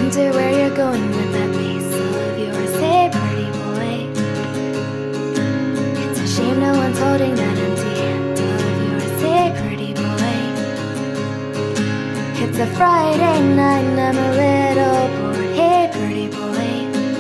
wonder where you're going with that face of yours. Hey, pretty boy. It's a shame no one's holding that empty hand of yours. Hey, pretty boy. It's a Friday night and I'm a little bored. Hey, pretty boy.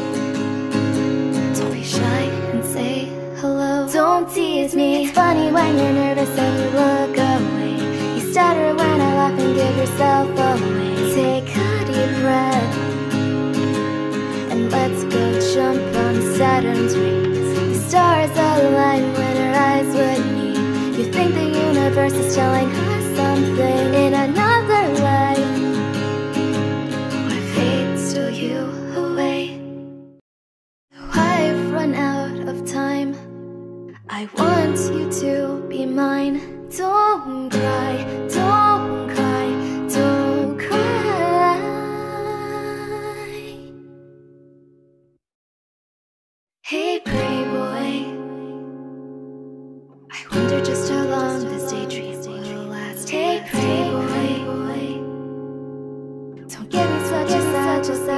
Don't be shy and say hello. Don't tease me. It's funny when you're nervous and you look away. You stutter when I laugh and give yourself away. Take a deep breath and let's go jump on Saturn's rings. The stars align when our eyes would meet. You think the universe is telling us something in another life, or fate stole you away. I've run out of time. I want you to be mine. Don't cry, don't cry, don't cry. Hey, pretty boy, I wonder just how long this daydream will last. Hey, pretty boy, don't give me such a